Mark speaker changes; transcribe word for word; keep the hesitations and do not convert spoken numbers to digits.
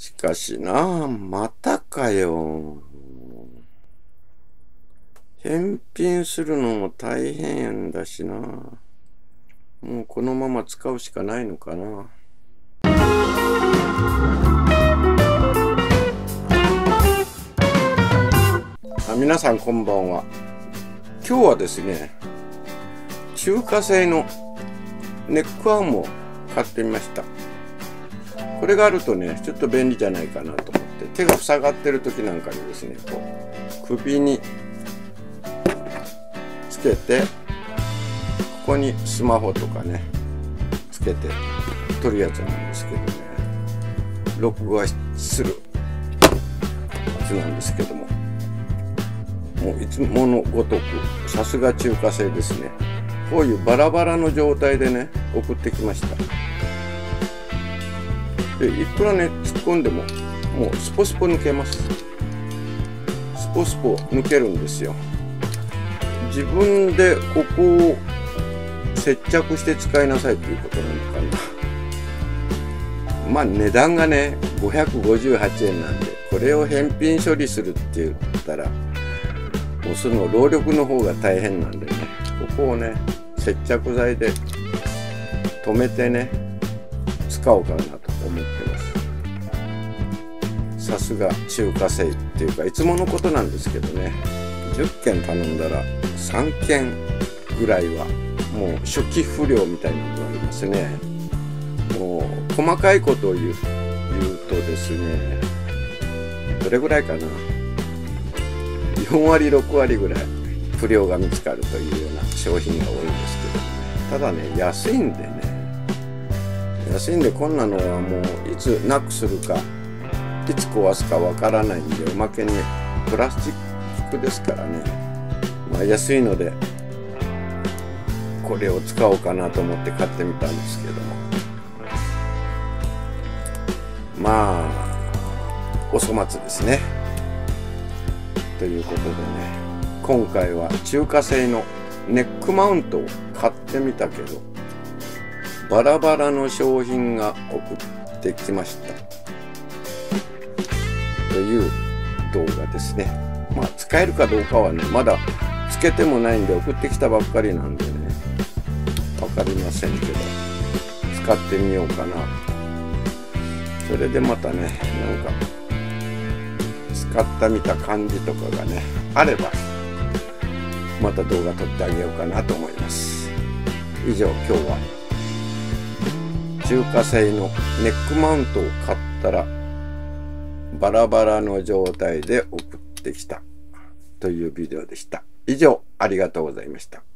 Speaker 1: しかしなあ、またかよ。返品するのも大変だしな。もうこのまま使うしかないのかな。あ、皆さんこんばんは。今日はですね、中華製のネックアームを買ってみました。これがあるとね、ちょっと便利じゃないかなと思って、手が塞がってる時なんかにですね、こう首につけて、ここにスマホとかねつけて撮るやつなんですけどね、録画するやつなんですけども、もういつものごとくさすが中華製ですね。こういうバラバラの状態でね送ってきました。でいくらね突っ込んでももうスポスポ抜けます。スポスポ抜けるんですよ。自分でここを接着して使いなさいということなのかな。まあ値段がねごひゃくごじゅうはちえんなんで、これを返品処理するって言ったらもうその労力の方が大変なんでね、ここをね接着剤で留めてね使おうかなと思ってます。さすが中華製っていうかいつものことなんですけどね、じゅっけん頼んだらさんけんぐらいはもう初期不良みたいなのがありますね。もう細かいことを言う、言うとですね、どれぐらいかな、よんわりろくわりぐらい不良が見つかるというような商品が多いんですけどね。ただね安いんでね、安いんでこんなのはもういつなくするかいつ壊すかわからないんで、おまけにプラスチックですからね、まあ安いのでこれを使おうかなと思って買ってみたんですけども、まあお粗末ですね。ということでね、今回は中華製のネックマウントを買ってみたけどバラバラの商品が送ってきましたという動画ですね。まあ使えるかどうかはねまだつけてもないんで、送ってきたばっかりなんでね分かりませんけど使ってみようかな。それでまたねなんか使ってみた感じとかがねあればまた動画撮ってあげようかなと思います。以上、今日は中華製のネックマウントを買ったらバラバラの状態で送ってきたというビデオでした。以上、ありがとうございました。